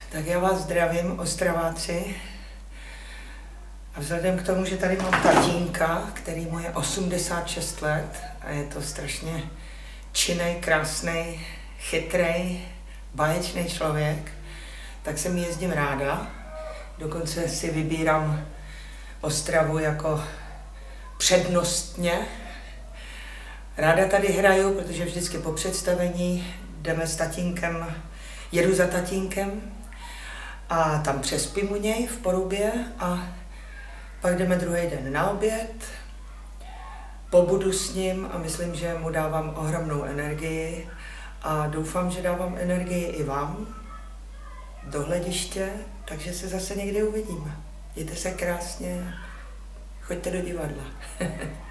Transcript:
Tak já vás zdravím, Ostraváci. A vzhledem k tomu, že tady mám tatínka, který mu je 86 let a je to strašně činnej, krásnej, chytrej, báječný člověk, tak sem jezdím ráda. Dokonce si vybírám Ostravu jako přednostně. Ráda tady hraju, protože vždycky po představení jdeme s tatínkem, jedu za tatínkem a tam přespím u něj v Porubě a pak jdeme druhý den na oběd, pobudu s ním a myslím, že mu dávám ohromnou energii a doufám, že dávám energii i vám do hlediště, takže se zase někdy uvidíme. Mějte se krásně, choďte do divadla.